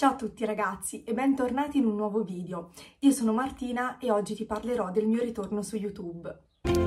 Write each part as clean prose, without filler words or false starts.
Ciao a tutti ragazzi e bentornati in un nuovo video. Io sono Martina e oggi ti parlerò del mio ritorno su YouTube.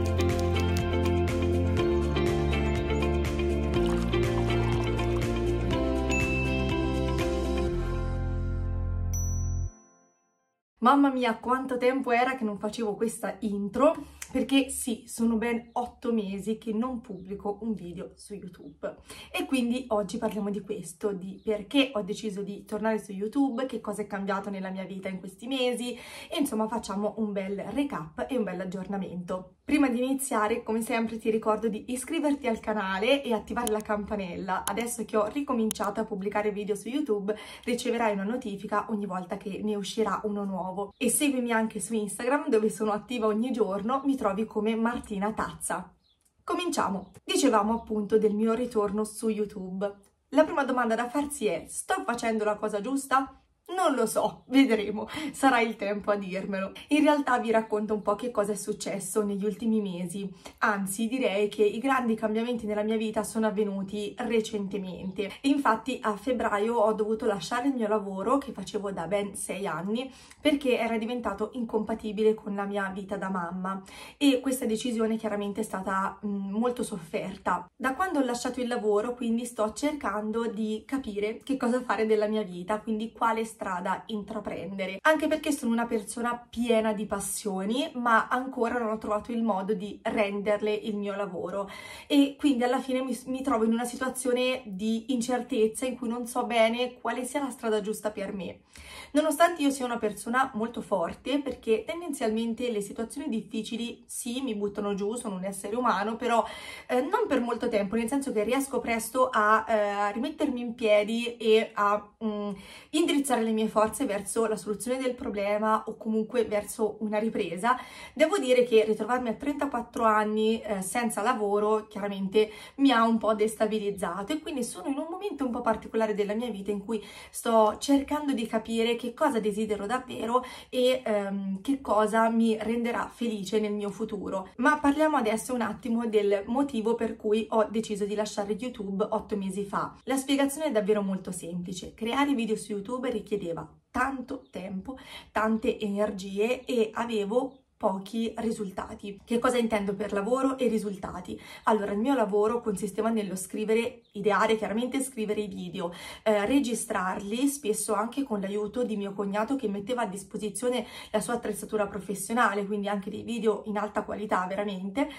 Mamma mia, quanto tempo era che non facevo questa intro, perché sì, sono ben 8 mesi che non pubblico un video su YouTube. E quindi oggi parliamo di questo, di perché ho deciso di tornare su YouTube, che cosa è cambiato nella mia vita in questi mesi e insomma facciamo un bel recap e un bel aggiornamento. Prima di iniziare, come sempre, ti ricordo di iscriverti al canale e attivare la campanella. Adesso che ho ricominciato a pubblicare video su YouTube, riceverai una notifica ogni volta che ne uscirà uno nuovo. E seguimi anche su Instagram, dove sono attiva ogni giorno, mi trovi come Martina Tazza. Cominciamo! Dicevamo appunto del mio ritorno su YouTube. La prima domanda da farsi è: sto facendo la cosa giusta? Non lo so, vedremo, sarà il tempo a dirmelo. In realtà vi racconto un po' che cosa è successo negli ultimi mesi, anzi direi che i grandi cambiamenti nella mia vita sono avvenuti recentemente. Infatti a febbraio ho dovuto lasciare il mio lavoro che facevo da ben 6 anni perché era diventato incompatibile con la mia vita da mamma e questa decisione chiaramente è stata molto sofferta. Da quando ho lasciato il lavoro quindi sto cercando di capire che cosa fare della mia vita, quindi quale strada intraprendere, anche perché sono una persona piena di passioni ma ancora non ho trovato il modo di renderle il mio lavoro e quindi alla fine mi trovo in una situazione di incertezza in cui non so bene quale sia la strada giusta per me. Nonostante io sia una persona molto forte, perché tendenzialmente le situazioni difficili sì, mi buttano giù, sono un essere umano, però non per molto tempo, nel senso che riesco presto a rimettermi in piedi e a indirizzare le mie forze verso la soluzione del problema o comunque verso una ripresa. Devo dire che ritrovarmi a 34 anni senza lavoro chiaramente mi ha un po' destabilizzato e quindi sono in un momento un po' particolare della mia vita in cui sto cercando di capire che cosa desidero davvero e che cosa mi renderà felice nel mio futuro. Ma parliamo adesso un attimo del motivo per cui ho deciso di lasciare YouTube 8 mesi fa. La spiegazione è davvero molto semplice. Creare video su YouTube richiedeva tanto tempo, tante energie e avevo pochi risultati. Che cosa intendo per lavoro e risultati? Allora, il mio lavoro consisteva nello scrivere, ideare chiaramente, scrivere i video, registrarli, spesso anche con l'aiuto di mio cognato che metteva a disposizione la sua attrezzatura professionale, quindi anche dei video in alta qualità veramente,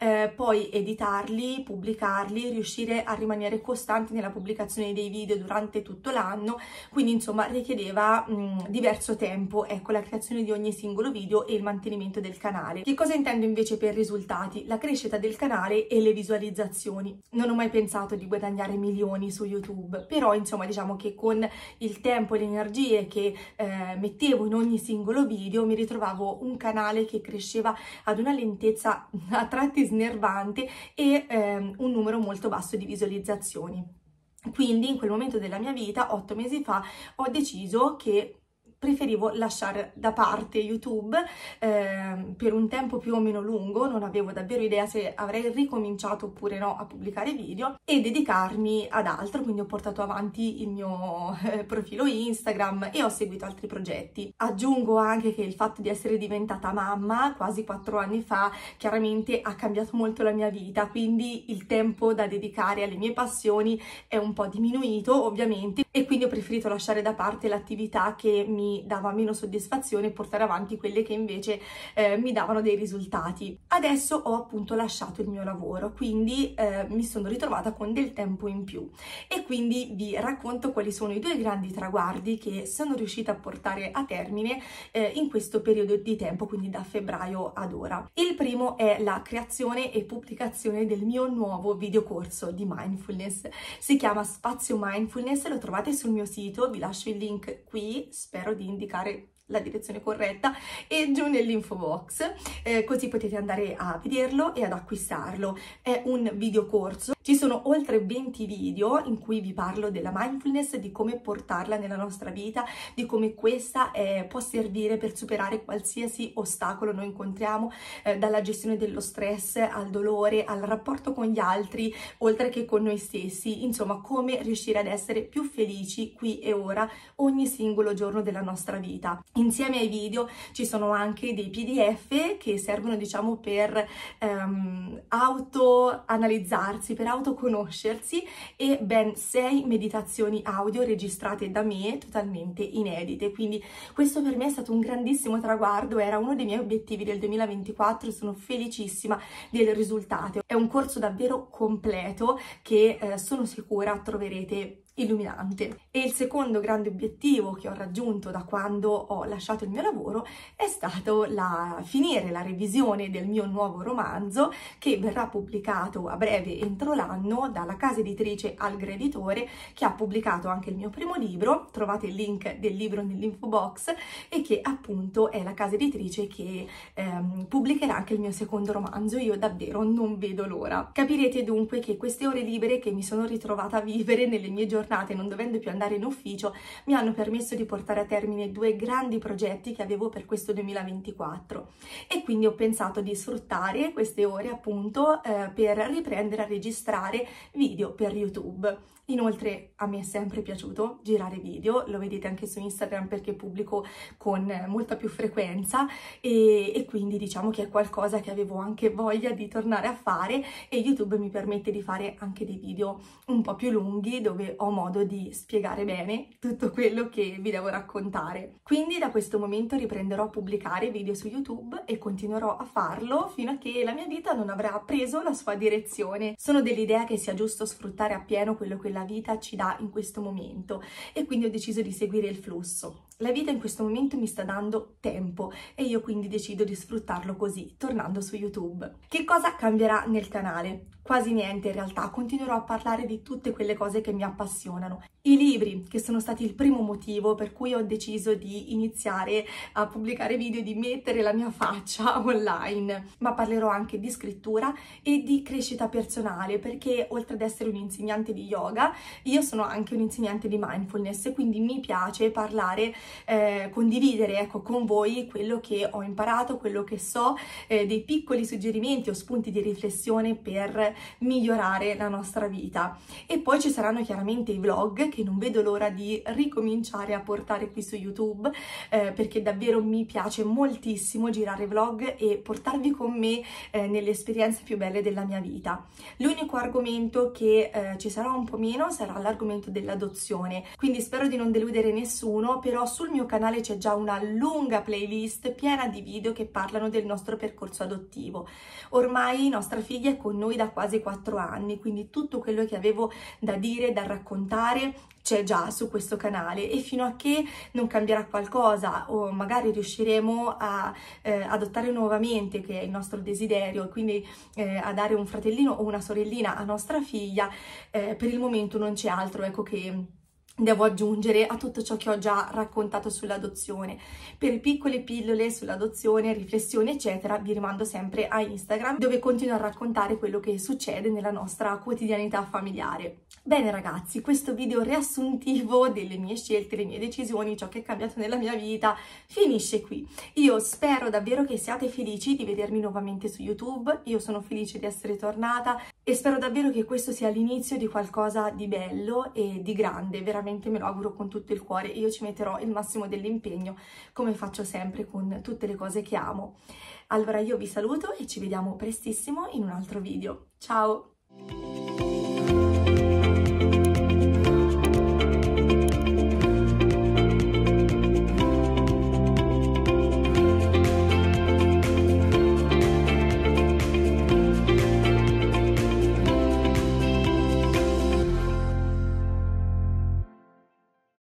poi editarli, pubblicarli, riuscire a rimanere costanti nella pubblicazione dei video durante tutto l'anno, quindi insomma richiedeva diverso tempo, ecco, la creazione di ogni singolo video e il mantenimento del canale. Che cosa intendo invece per risultati? La crescita del canale e le visualizzazioni. Non ho mai pensato di guadagnare milioni su YouTube, però insomma diciamo che con il tempo e le energie che mettevo in ogni singolo video mi ritrovavo un canale che cresceva ad una lentezza a tratti snervante e un numero molto basso di visualizzazioni. Quindi in quel momento della mia vita, 8 mesi fa, ho deciso che preferivo lasciare da parte YouTube per un tempo più o meno lungo, non avevo davvero idea se avrei ricominciato oppure no a pubblicare video e dedicarmi ad altro, quindi ho portato avanti il mio profilo Instagram e ho seguito altri progetti. Aggiungo anche che il fatto di essere diventata mamma quasi 4 anni fa chiaramente ha cambiato molto la mia vita, quindi il tempo da dedicare alle mie passioni è un po' diminuito ovviamente e quindi ho preferito lasciare da parte l'attività che mi dava meno soddisfazione e portare avanti quelle che invece mi davano dei risultati. Adesso ho appunto lasciato il mio lavoro, quindi mi sono ritrovata con del tempo in più e quindi vi racconto quali sono i 2 grandi traguardi che sono riuscita a portare a termine in questo periodo di tempo, quindi da febbraio ad ora. Il primo è la creazione e pubblicazione del mio nuovo videocorso di mindfulness. Si chiama Spazio Mindfulness, lo trovate sul mio sito, vi lascio il link qui, spero di indicare la direzione corretta, e giù nell'info box, così potete andare a vederlo e ad acquistarlo. È un videocorso Ci sono oltre 20 video in cui vi parlo della mindfulness, di come portarla nella nostra vita, di come questa può servire per superare qualsiasi ostacolo noi incontriamo, dalla gestione dello stress al dolore, al rapporto con gli altri, oltre che con noi stessi, insomma come riuscire ad essere più felici qui e ora ogni singolo giorno della nostra vita. Insieme ai video ci sono anche dei PDF che servono, diciamo, per autoanalizzarsi, per autoconoscersi, e ben 6 meditazioni audio registrate da me, totalmente inedite. Quindi questo per me è stato un grandissimo traguardo, era uno dei miei obiettivi del 2024 e sono felicissima del risultato. È un corso davvero completo che sono sicura troverete illuminante. E il secondo grande obiettivo che ho raggiunto da quando ho lasciato il mio lavoro è stato finire la revisione del mio nuovo romanzo, che verrà pubblicato a breve, entro l'anno, dalla casa editrice Algre Editore, che ha pubblicato anche il mio primo libro. Trovate il link del libro nell'info box, e che appunto è la casa editrice che pubblicherà anche il mio secondo romanzo. Io davvero non vedo l'ora. Capirete dunque che queste ore libere che mi sono ritrovata a vivere nelle mie giornate, non dovendo più andare in ufficio, mi hanno permesso di portare a termine 2 grandi progetti che avevo per questo 2024, e quindi ho pensato di sfruttare queste ore appunto per riprendere a registrare video per YouTube. Inoltre a me è sempre piaciuto girare video, lo vedete anche su Instagram perché pubblico con molta più frequenza, e quindi diciamo che è qualcosa che avevo anche voglia di tornare a fare, e YouTube mi permette di fare anche dei video un po' più lunghi dove ho modo di spiegare bene tutto quello che vi devo raccontare. Quindi da questo momento riprenderò a pubblicare video su YouTube e continuerò a farlo fino a che la mia vita non avrà preso la sua direzione. Sono dell'idea che sia giusto sfruttare appieno quello che la vita ci dà in questo momento, e quindi ho deciso di seguire il flusso. La vita in questo momento mi sta dando tempo e io quindi decido di sfruttarlo così, tornando su YouTube. Che cosa cambierà nel canale? Quasi niente in realtà, continuerò a parlare di tutte quelle cose che mi appassionano. I libri, che sono stati il primo motivo per cui ho deciso di iniziare a pubblicare video e di mettere la mia faccia online, ma parlerò anche di scrittura e di crescita personale, perché oltre ad essere un'insegnante di yoga, io sono anche un'insegnante di mindfulness, quindi mi piace parlare, condividere, ecco, con voi quello che ho imparato, quello che so, dei piccoli suggerimenti o spunti di riflessione per migliorare la nostra vita. E poi ci saranno chiaramente i vlog, che non vedo l'ora di ricominciare a portare qui su YouTube, perché davvero mi piace moltissimo girare vlog e portarvi con me nelle esperienze più belle della mia vita. L'unico argomento che ci sarà un po' meno sarà l'argomento dell'adozione, quindi spero di non deludere nessuno, però sul mio canale c'è già una lunga playlist piena di video che parlano del nostro percorso adottivo. Ormai nostra figlia è con noi da quasi 4 anni, quindi tutto quello che avevo da dire, da raccontare, c'è già su questo canale, e fino a che non cambierà qualcosa o magari riusciremo a adottare nuovamente, che è il nostro desiderio, e quindi a dare un fratellino o una sorellina a nostra figlia, per il momento non c'è altro, ecco, che devo aggiungere a tutto ciò che ho già raccontato sull'adozione. Per piccole pillole sull'adozione, riflessioni eccetera, vi rimando sempre a Instagram, dove continuo a raccontare quello che succede nella nostra quotidianità familiare. Bene ragazzi, questo video riassuntivo delle mie scelte, le mie decisioni, ciò che è cambiato nella mia vita, finisce qui. Io spero davvero che siate felici di vedermi nuovamente su YouTube, io sono felice di essere tornata e spero davvero che questo sia l'inizio di qualcosa di bello e di grande, veramente me lo auguro con tutto il cuore. Io ci metterò il massimo dell'impegno, come faccio sempre con tutte le cose che amo. Allora io vi saluto e ci vediamo prestissimo in un altro video. Ciao!